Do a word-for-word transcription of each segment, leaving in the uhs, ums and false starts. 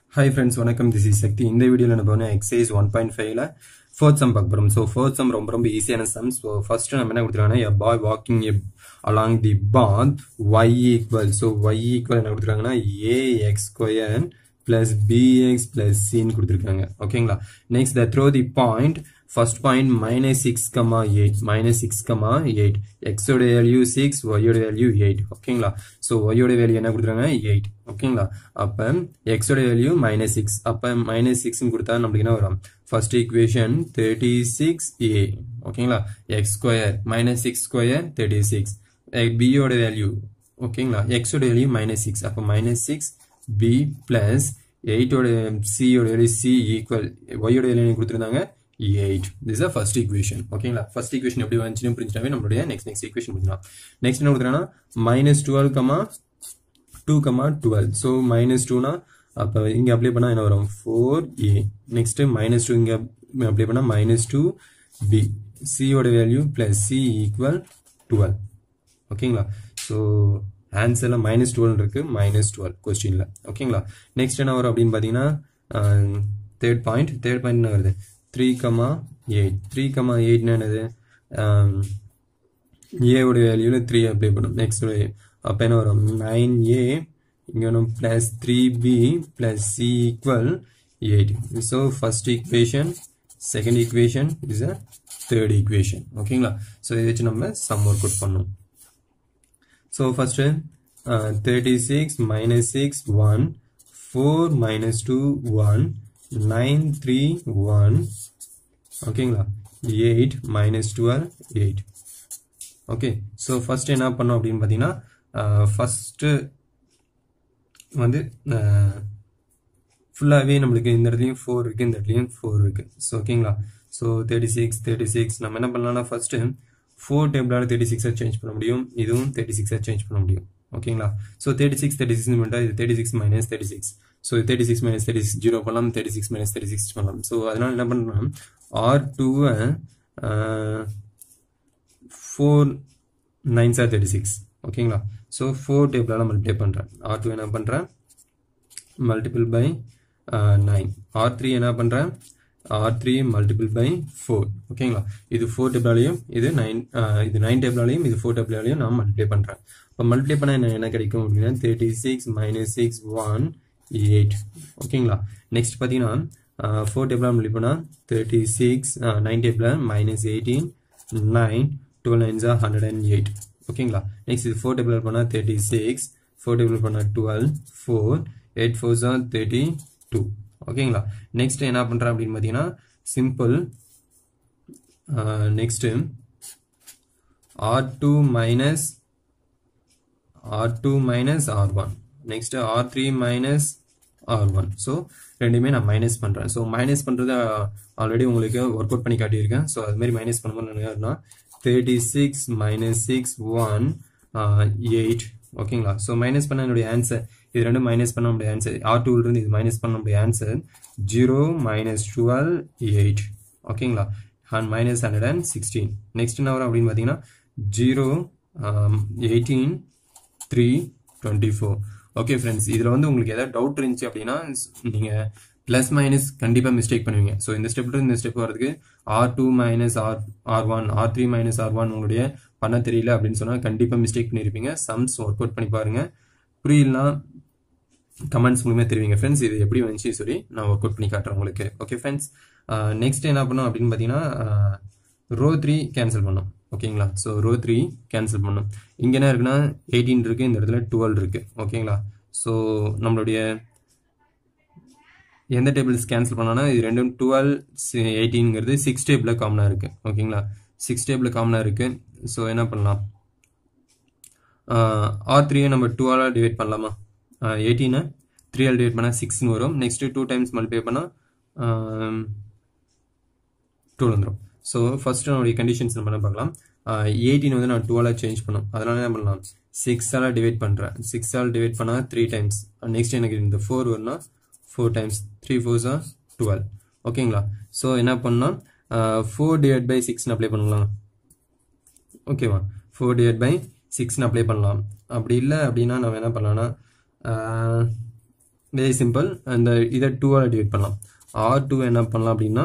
Hi friends, வணக்கம். This is Sakti. இந்த வீடியோல நம்ம வந்து exercise one point five ல fourth sum பார்க்க போறோம். So fourth sum ரொம்ப ரொம்ப ஈஸியான sum. So first நம்ம என்ன கொடுத்திருக்காங்கன்னா a boy walking a, along the path y equal. So y equal என்ன கொடுத்திருக்காங்கன்னா ax square plus bx plus c ன்னு கொடுத்திருக்காங்க. ஓகேங்களா? Next the throw the point first point minus six comma eight minus six comma eight x ஓட value six y ஓட value eight ஓகேங்களா so y ஓட value என்ன கொடுத்திருக்காங்க eight ஓகேங்களா அப்ப x ஓட value minus six அப்ப minus six ன்னு கொடுத்தா நமக்கு என்ன வரும் first equation thirty-six a ஓகேங்களா x square minus six square thirty-six b ஓட value ஓகேங்களா x ஓட value minus six அப்ப minus six b plus eight ஓட c ஓட value c equal y ஓட value என்ன கொடுத்திருந்தாங்க eight. This is the first equation. Okay, first equation எப்படி வந்துச்சுன்னு புரிஞ்சிட்டாவே நம்மளுடைய next next equation புரிஞ்சிடலாம். Next என்ன கொடுக்குறானா minus twelve, two, twelve. So minus two னா அப்ப இங்க அப்ளை பண்ணா என்ன வரும் four a. Next minus two இங்க அப்ளை பண்ணா minus two b. c ஓட value plus c equal twelve. ஓகேங்களா so ஆன்சர்ல minus twelve இருக்கு minus twelve क्वेश्चनல ஓகேங்களா நெக்ஸ்ட் என்ன வரும் அப்படினு பாத்தீங்கன்னா third point third point என்ன வருது three comma eight three comma eight என்னது a ஓட வேல்யூல three அப்ளை பண்ணும் நெக்ஸ்ட் அப்ப என்ன வரும் nine a இங்க வரும் plus three b plus c equal eight so first equation second equation is a third equation ஓகேங்களா சோ இத வச்சு நம்ம sum work out பண்ணனும் so first uh, thirty-six minus six one four minus two one nine three one ஓகேங்களா eight minus twelve eight okay so first என்ன பண்ணோம் அப்படினு பாத்தீங்கன்னா first வந்து ஃபுல்லாவே நமக்கு இந்த இடத்துலயும் four இருக்கு இந்த இடத்துலயும் four இருக்கு சோ ஓகேங்களா so thirty-six thirty-six நம்ம என்ன பண்ணலாம்னா first four டேபிளால thirty-six ஆ சேஞ்ச் பண்ண முடியும் இதுவும் thirty-six ஆ சேஞ்ச் பண்ண முடியும் ஓகேங்களா சோ thirty-six thirty-six னு பண்ணா இது thirty-six minus thirty-six so thirty-six minus thirty-six zero பண்ணலாம் thirty-six minus thirty-six பண்ணலாம் so அதனால என்ன பண்றோம் R two uh, four nines are thirty-six ஓகேங்களா so four டேபிளால மல்டிப்ளை பண்றேன் R two என்ன பண்றேன் multiple by uh, nine R three என்ன பண்றேன் R three multiple by four ஓகேங்களா இது four டேபிளாலயும் இது nine uh, இது nine டேபிளாலயும் இது four டேபிளாலயும் நான் மல்டிப்ளை பண்றேன் அப்ப மல்டிப்ளை பண்ணா என்ன என்ன கிடைக்கும் அப்படினா thirty-six minus six one eight ஓகேங்களா நெக்ஸ்ட் பாத்தீங்கன்னா uh, four டேபிளா மல்டிப்ளை பண்ணா thirty-six uh, nine டேபிளா minus eighteen nine twelve nines are one hundred eight ஓகேங்களா நெக்ஸ்ட் இது four டேபிளா பண்ணா thirty-six four டேபிளா பண்ணா twelve four eight fours are thirty-two ஓகேங்களா நெக்ஸ்ட் என்ன பண்றேன் அப்படினு பாத்தீங்கன்னா simple next R two minus R two minus R one next R three minus R one so ரெண்டுமே நான் மைனஸ் பண்றேன் so மைனஸ் பண்றது ஆல்ரெடி உங்களுக்கு வொர்க் அவுட் பண்ணி காட்டி இருக்கேன் so அது மாதிரி மைனஸ் பண்ணும்போது என்னன்னா thirty-six minus six one uh, eight ஓகேங்களா so மைனஸ் பண்ண என்னோட ஆன்சர் இது ரெண்டும் மைனஸ் பண்ண நம்மளுடைய ஆன்சர் R two ல இருந்து இது மைனஸ் பண்ண நம்மளுடைய answer zero minus twelve eight ஓகேங்களா and minus one hundred sixteen next என்ன வரும் அப்படினு பாத்தீங்கன்னா zero um, eighteen three twenty-four okay friends இதுல வந்து உங்களுக்கு ஏதாவது டவுட் இருந்துச்சு அப்படினா நீங்க பிளஸ் மைனஸ் கண்டிப்பா மிஸ்டேக் பண்ணுவீங்க சோ இந்த ஸ்டெப்ல இருந்து இந்த ஸ்டெப் வரதுக்கு R two minus R R1 R three minus R one உங்களுடைய பண்ண தெரியல அப்படினு சொன்னா கண்டிப்பா மிஸ்டேக் பண்ணிருப்பீங்க சம்ஸ் வொர்க் அவுட் பண்ணி பாருங்க புரியலனா கமெண்ட்ஸ் மூலமா தெரிவிங்க फ्रेंड्स இது எப்படி வந்துச்சு சொல்லி நான் வொர்க் அவுட் பண்ணி காட்றேன் உங்களுக்கு ஓகே फ्रेंड्स நெக்ஸ்ட் என்ன பண்ணனும் அப்படினு பாத்தீங்கன்னா row three கேன்சல் பண்ணனும் ஓகேங்களா சோ row three கேன்சல் பண்ணனும் இங்க என்ன இருக்குனா eighteen இருக்கு இந்த இடத்துல twelve இருக்கு ஓகேங்களா சோ நம்மளுடைய எந்த டேபிள்ஸ் கேன்சல் பண்ணானா இது ரெண்டும் twelve eighteen ங்கிறது six டேபிள்ல காமனா இருக்கு ஓகேங்களா six டேபிள்ல காமனா இருக்கு சோ என்ன பண்ணலாம் R three நம்ம two ஆல டிவைட் பண்ணலாமா eighteen three ஆல டிவைட் பண்ணா six ன்னு வரும் நெக்ஸ்ட் two டைம்ஸ் மல்டிப்ளை பண்ணா twelve வந்துரும் சோ ஃபர்ஸ்ட் நம்மளுடைய கண்டிஷன்ஸ் நம்ம என்ன பார்க்கலாம் eighteen வந்து நான் two ஆல சேஞ்ச் பண்ணனும் அதனால என்ன பண்ணலாம் six ஆல டிவைட் பண்றேன் six ஆல டிவைட் பண்ணா three டைம்ஸ் நெக்ஸ்ட் எனக்கு இந்த four வரணும் four times three fours are twelve ஓகேங்களா சோ என்ன பண்ணனும் four divided by six ன்னு அப்ளை பண்ணலாம் ஓகேவா four divided by six ன்னு அப்ளை பண்ணலாம் அப்படி இல்ல அப்படினா நாம என்ன பண்ணலாம்னா வெரி சிம்பிள். அந்த இதை டூவால் டிவைட் பண்ணலாம். ஆர் டூ என்ன பண்ணலாம் அப்படின்னா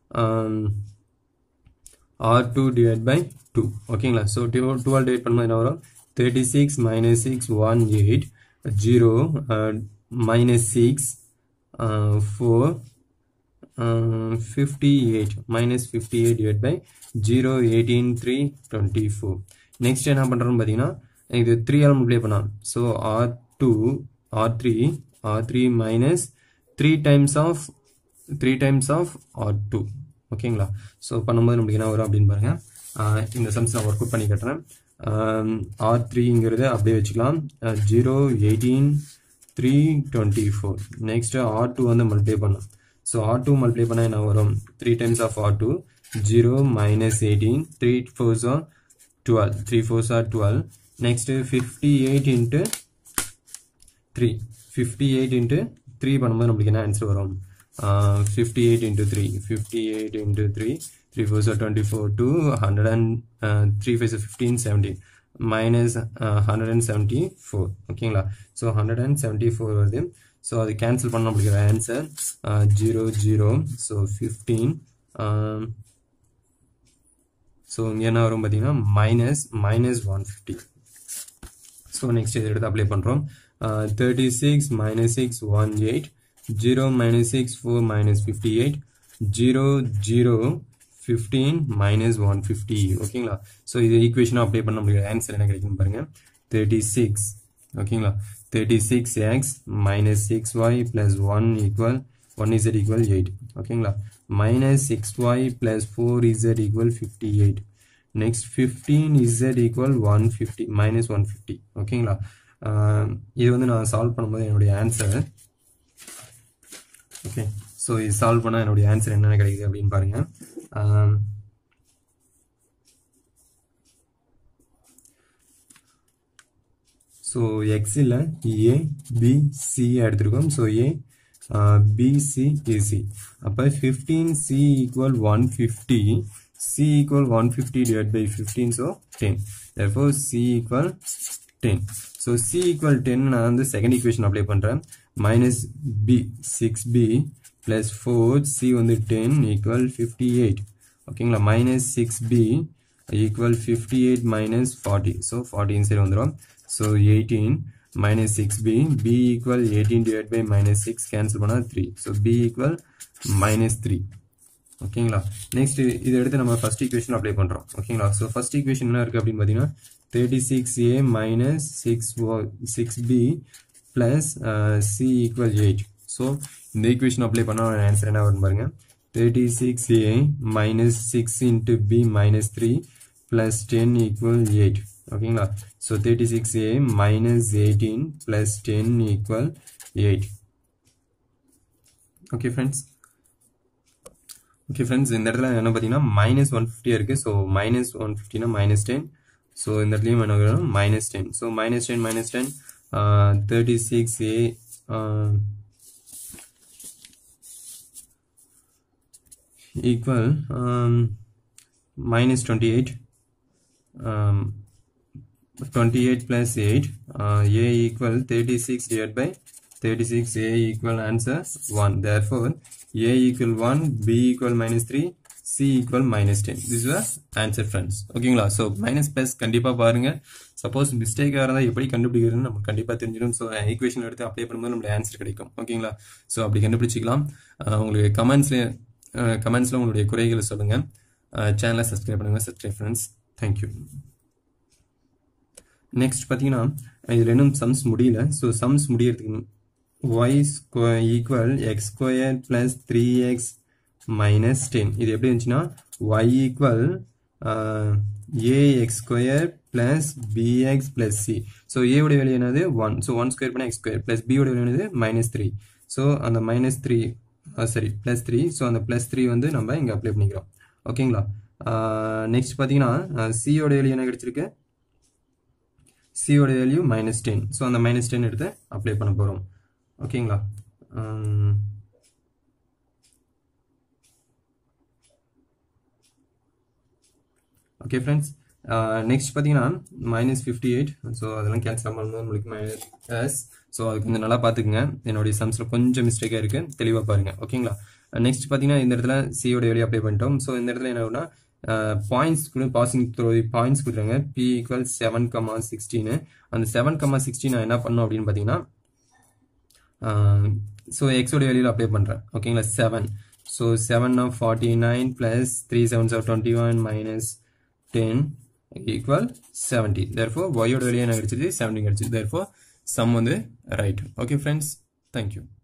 R two divide by two. ஓகேங்களா? ஸோ டூ டூவால் டிவைட் பண்ணும்போது என்ன வரும்? Thirty six minus six one eight zero minus six four fifty-eight minus fifty-eight divided by zero eighteen three twenty-four. next என்ன பண்றோம் பாத்தீங்கன்னா இது three ஆல் மல்டிப்ளை பண்ணலாம். so r two r three r three minus three times of three times of r two. ஓகேங்களா? so பண்ணும்போது நமக்கு என்ன வரும் அப்படின்னு பாருங்க. இந்த சம்ஸ் நான் ஒர்க் அவுட் பண்ணி கட்டுறேன். r three ங்கிறது அப்படியே வச்சுக்கலாம். zero eighteen three twenty-four. next r two வந்து மல்டிப்ளை பண்ணலாம். so r two multiply பண்ணா என்ன வரும்? three times of r two zero minus eighteen three fours are twelve three fours are twelve. next fifty-eight into three fifty-eight into three பண்ணும்போது நமக்கு என்ன answer வரும்? uh, fifty-eight into three fifty-eight into three three fours are twenty-four two hundred and uh, three fives are fifteen seventeen minus uh, one hundred seventy-four. ஓகேங்களா? so one hundred seventy-four வருது. so அது cancel பண்ண முடிக்கிற answer zero zero. So fifteen. So இங்கே என்ன வரும் பார்த்தீங்கன்னா minus minus one fifty. So next இதை எடுத்து அப்ளை பண்ணுறோம். Thirty six minus six one eight zero minus six four minus fifty eight zero zero fifteen minus one fifty. ஓகேங்களா? So இது ஈக்குவேஷனாக அப்ளை பண்ண முடிக்கிற ஆன்சர் என்ன கிடைக்குன்னு பாருங்கள். Thirty six. ஓகேங்களா? thirty-six x minus six y plus one equal one z equal eight. ஓகேங்களா? minus six y plus four z equal fifty-eight. next fifteen z equal one fifty minus one fifty. ஓகேங்களா? இது வந்து நான் solve பண்ணும்போது என்னுடைய answer. Okay, so இது solve பண்ணால் என்னுடைய ஆன்சர் என்னென்ன கிடைக்குது அப்படின்னு பாருங்க. ஸோ எக்ஸில் ஏ பி சி எடுத்துருக்கோம். So A B C AC. அப்போ fifteen C equal one fifty C equal one fifty divide by fifteen. So ten. therefore C equal ten. So C equal ten நான் வந்து second equation apply பண்ணுறேன். Minus B six B plus four C வந்து ten equal fifty eight. ஓகேங்களா? Minus six B equal fifty eight minus forty. So forty inside வந்துடும். So eighteen minus six b b equal eighteen divided by minus six cancel பண்ணா three. So b equal minus three. ஓகேங்களா? Next இதை எடுத்து நம்ம first equation apply பண்றோம். ஓகேங்களா? So first equation என்ன இருக்கு அப்படின்னு பார்த்தீங்கன்னா thirty six A minus six six B plus C equal eight. So இந்த ஈக்குவேஷன் அப்ளை பண்ணா ஆன்சர் என்ன வரும் பாருங்க. Thirty six A minus six into B minus three plus ten equal eight. ஓகேங்களா? So thirty six A minus eighteen plus ten equal eight. Okay friends. Okay friends, இந்த இடத்துல என்ன பார்த்தீங்கன்னா மைனஸ் ஒன் ஃபிஃப்டியாக இருக்குது. ஸோ மைனஸ் ஒன் ஃபிஃப்டினா minus ten. So இந்த இடத்துலையும் என்ன வரும்? Minus ten. So minus ten minus ten thirty six A equal minus twenty-eight. Um, twenty-eight plus eight. Uh, a equal thirty-six divided by thirty-six. A equal answer one. Therefore, a equal one, b equal minus three, c equal minus ten. This is the answer, friends. Okay, so minus plus கண்டிப்பா பாருங்க. Suppose மிஸ்டேக்கா இருந்தா எப்படி கண்டுபிடிக்கிறதுன்னு நமக்கு கண்டிப்பா தெரிஞ்சிடும். So equation எடுத்து apply பண்ணும்போது நம்மளுக்கு ஆன்சர் கிடைக்கும். ஓகேங்களா? ஸோ அப்படி கண்டுபிடிச்சிக்கலாம். உங்களுக்கு கமெண்ட்ஸ்ல கமெண்ட்ஸ்ல உங்களுடைய குறைகளை சொல்லுங்க. சேனலை சப்ஸ்கிரைப் பண்ணுங்க. Subscribe friends. தேங்க்யூ. நெக்ஸ்ட் பார்த்தீங்கன்னா இதில் இன்னும் சம்ஸ் முடியல. ஸோ சம்ஸ் முடியறதுக்கு y square equal X square plus three X minus ten. இது எப்படி இருந்துச்சுன்னா y equal A X square plus B X plus C. So A உடைய வேல்யூ என்னது ஒன். ஸோ ஒன் ஸ்கொயர் பண்ணால் எக்ஸ் ஸ்கொயர் பிளஸ் பி உடைய value என்னது minus three. So அந்த minus three சரி பிளஸ் த்ரீ. ஸோ அந்த பிளஸ் த்ரீ வந்து நம்ம இங்கே அப்ளை பண்ணிக்கிறோம். ஓகேங்களா? நெக்ஸ்ட் பார்த்தீங்கன்னா சியோட வேல்யூ என்ன கிடைச்சிருக்கு? சியோட வேல்யூ மைனஸ் டென். ஸோ அந்த மைனஸ் டென் எடுத்து அப்ளை பண்ண போகிறோம். ஓகேங்களா? ஓகே ஃப்ரெண்ட்ஸ், நெக்ஸ்ட் பார்த்தீங்கன்னா மைனஸ் ஃபிஃப்டி எயிட் ஸோ அதெல்லாம் கேன்சல் பண்ணும்போது நம்மளுக்கு மைனஸ் ஸோ அதுக்கு கொஞ்சம் நல்லா பார்த்துக்குங்க. என்னுடைய சம்ஸில் கொஞ்சம் மிஸ்டேக்காக இருக்குது, தெளிவாக பாருங்கள். ஓகேங்களா? நெக்ஸ்ட் பார்த்தீங்கன்னா இந்த இடத்துல சியோட வெளியே அப்ளை பண்ணிட்டோம். ஸோ இந்த இடத்துல என்ன ஆகுனா பாயிண்ட்ஸ் கூட பாசிங் த்ரோ பாயிண்ட்ஸ் கொடுத்துருங்க. பி ஈக்குவல் செவன் கமா சிக்ஸ்டீனு. அந்த செவன் கமா சிக்ஸ்டீன் நான் என்ன பண்ணோம் அப்படின்னு பார்த்தீங்கன்னா ஸோ எக்ஸோட வெளியில் அப்ளை பண்ணுறேன். ஓகேங்களா? Seven so seven of forty nine plus three sevens of twenty one minus ten equal seventy. Therefore y ஓட வெளியே என்ன கிடைச்சது? seventy கிடைச்சது. Therefore sum வந்து right. Okay friends, thank you.